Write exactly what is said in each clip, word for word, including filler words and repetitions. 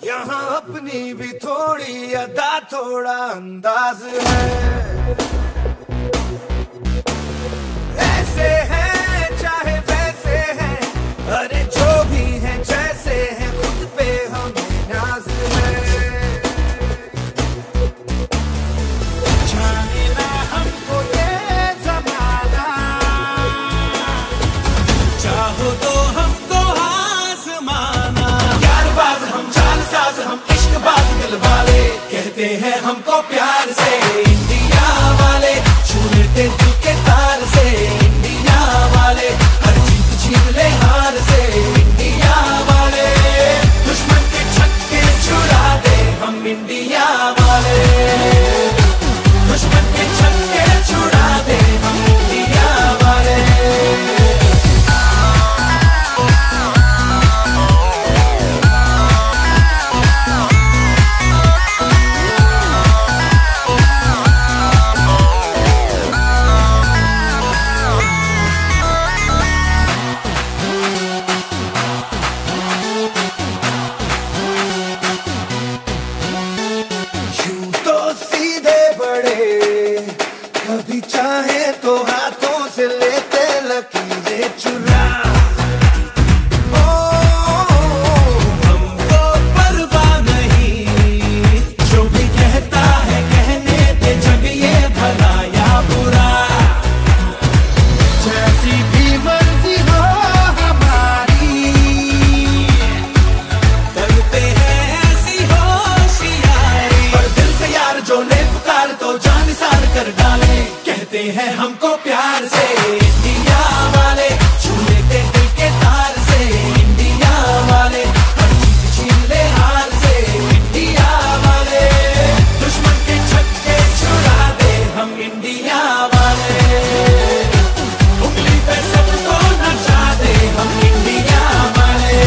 यहाँ अपनी भी थोड़ी अदा थोड़ा अंदाज है। ऐसे हैं चाहे वैसे हैं, अरे जो भी हैं जैसे हैं, खुद पे हमें नाज है। जाने ना हमको ये जमाना, चाहो तो हमको आज़माना। यारबाज हम, चालसाज हम, इश्कबाज दिल वाले, कहते हैं हमको प्यार से इंडिया वाले। छू लेते दिल के तार से इंडिया वाले, हर जीत छीन ले हार से इंडिया वाले। दुश्मन के छक्के छुड़ा दे हम इंडिया वाले, दुश्मन के छक्के छुड़ा दे हम इंडिया वाले। कभी चाहे तो हाथों से लेते लकीरें चुरा। ओ, हमको परवाह नहीं, जो भी कहता है कहने दे, जग ये भला या बुरा। जैसी भी मर्जी हो हमारी, करते हैं ऐसी होशियारी। पर दिल से यार जो ले पुकार तो जान निसार कर डाले, कहते हैं हमको प्यार से इंडिया वाले। छू लेते दिल के तार से इंडिया वाले, हर जीत छीन ले हार से इंडिया वाले। दुश्मन के छक्के छुड़ा दे हम इंडिया वाले, उंगली पे सबको नचा दे हम इंडिया वाले।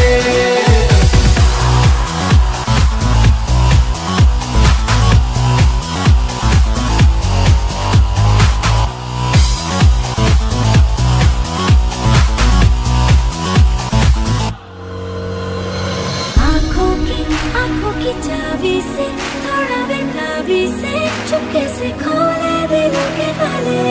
आँखों की चाबी से, थोड़ा बेताबी से, चुपके से खोले दिलों के ताले।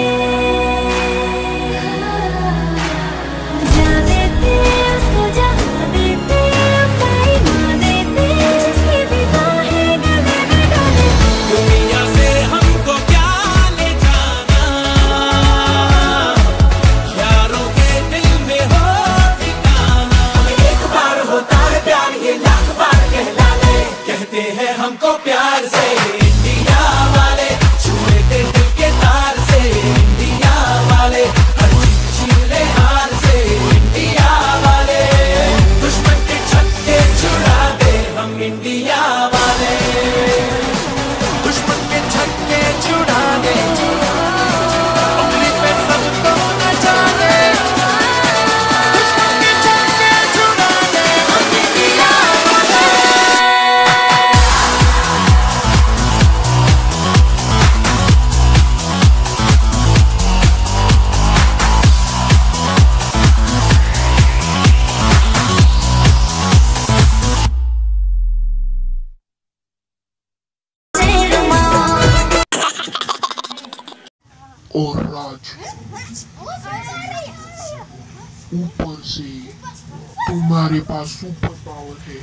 जा देते उसको जहाँ देते, अपनी माँ देते, जिसकी भी बाहें गले में डाले। दुनिया से हमको क्या ले जाना, यारों के दिल में हो ठिकाना। एक बार होता है प्यार, ये लाख बार कहला ले, कहते हैं हमको प्यार से इंडिया वाले। छू लेते दिल के तार से इंडिया वाले, हर जीत छीन ले हार से इंडिया वाले। दुश्मन के छक्के छुड़ा दे हम इंडिया वाले, दुश्मन के छक्के छुड़ा दे, उंगली पे सबको नचा दे। दुश्मन के छक्के छुड़ा दे हम इंडिया वाले। और राज, ऊपर से तुम्हारे पास सुपर पावर है।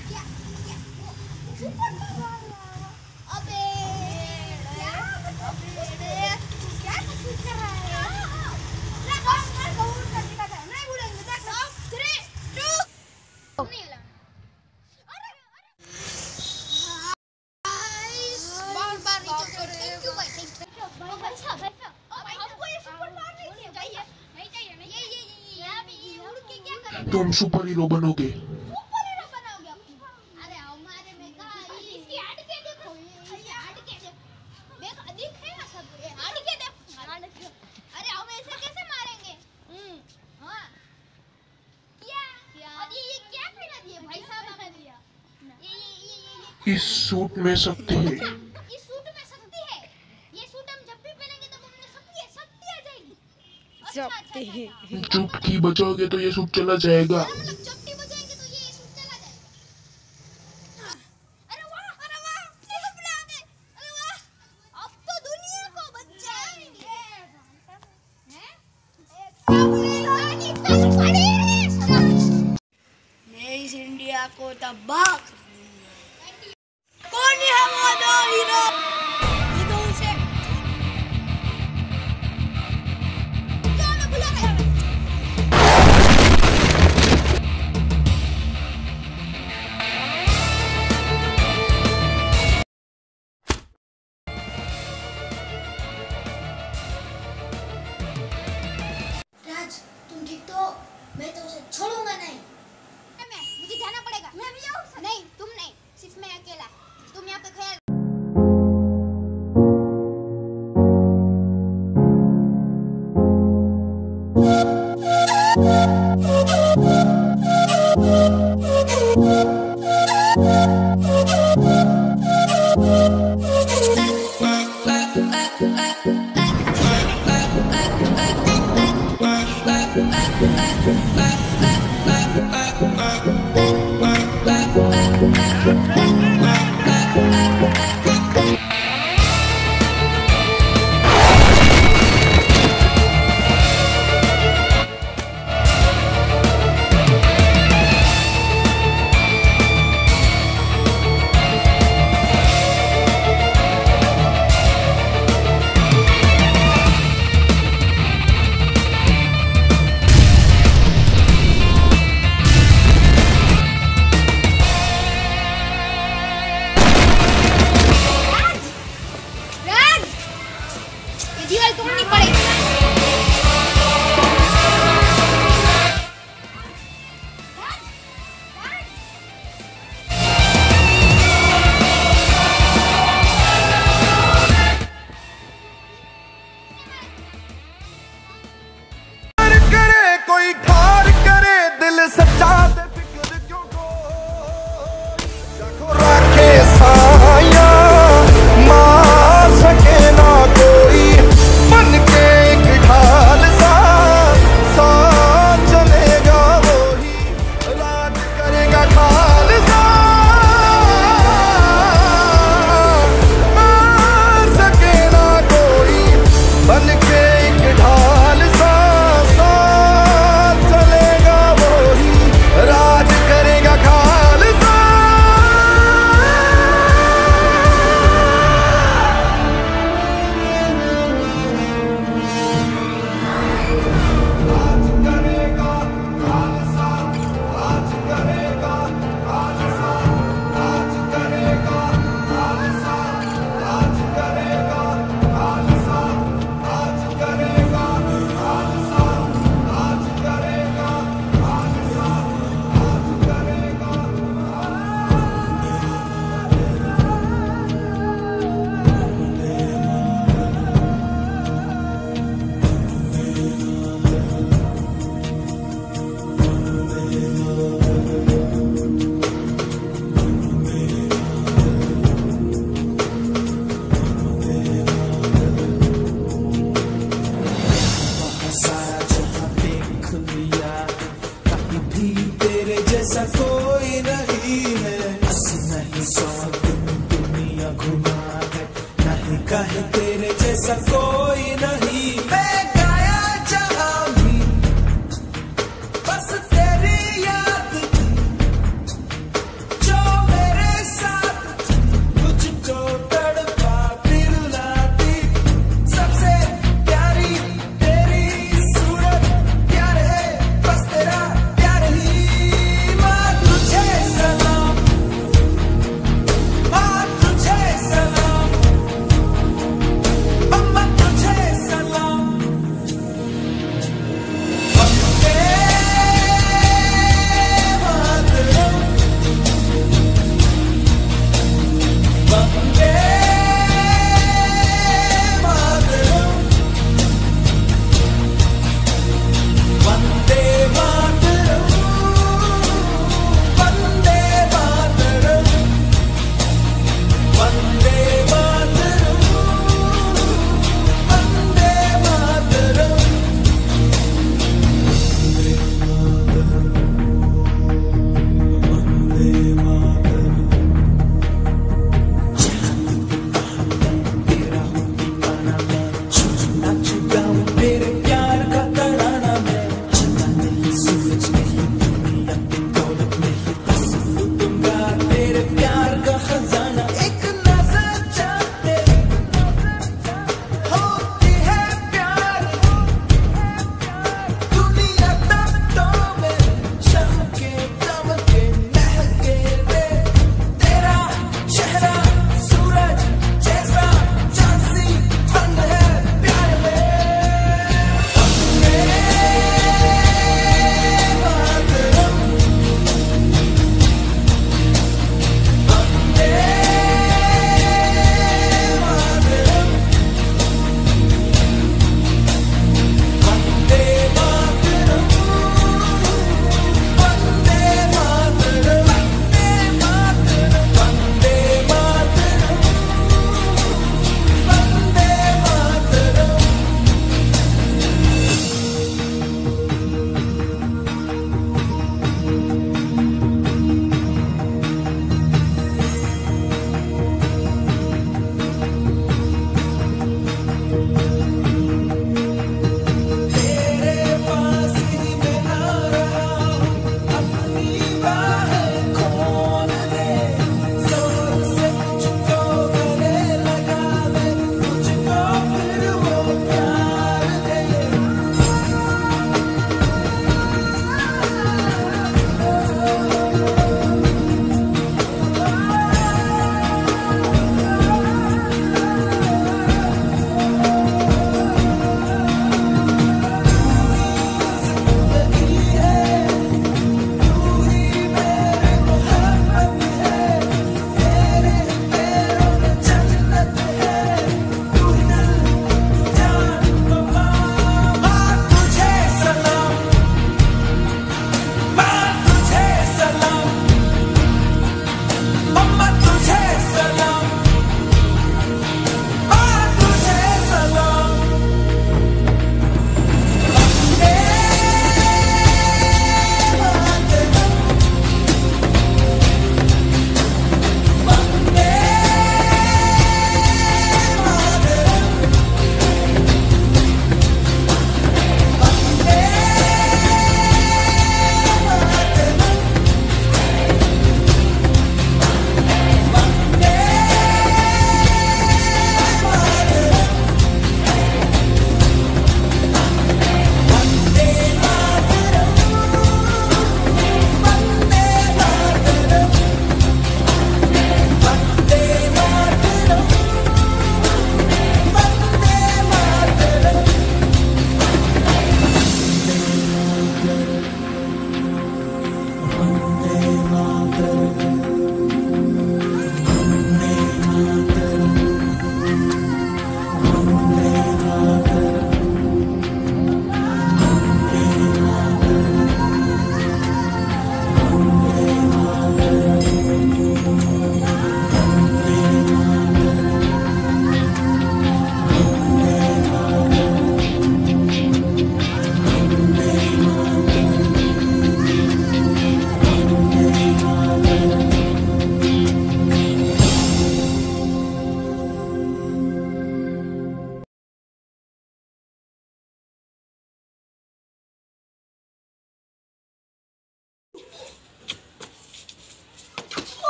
तुम सुपर हीरो बनोगे। इस सूट में शक्ति है। इस सूट में शक्ति है। ये सूट हम जब भी पहनेंगे तो मुझे शक्ति है, शक्ति आ जाएगी। चुटकी चुटकी बजाओगे तो ये सूट चला जाएगा। मतलब चुटकी बजाएंगे तो ये सूट चला जाएगा। अरे को तबाह कौन है वो दो हीरो ये दो उसे क्यों ना बुला रहे राज तुम ठीक तो मैं तो उसे छोड़ूंगा नहीं। मैं मुझे जाना पड़ेगा। मैं भी जाऊँ? नहीं तुम नहीं, सिर्फ मैं अकेला। तुम यहाँ पे ख्याल दीवार तोड़नी पड़ेगी। करे कोई ठार करे दिल सच्चा दे फिक्र क्यों को रखे साया मार सके ना कोई बन के एक ढाल सा साथ चलेगा वही राज करेगा खालसा मार सके ना कोई बन के एक ढाल सा साथ चलेगा वही राज करेगा खालसा। राज करेगा खालसा राज करेगा खालसा राज करेगा खालसा राज करेगा खालसा राज करेगा खालसा राज करेगा खालसा राज करेगा। सारा जहां देख लिया कहीं भी तेरे जैसा कोई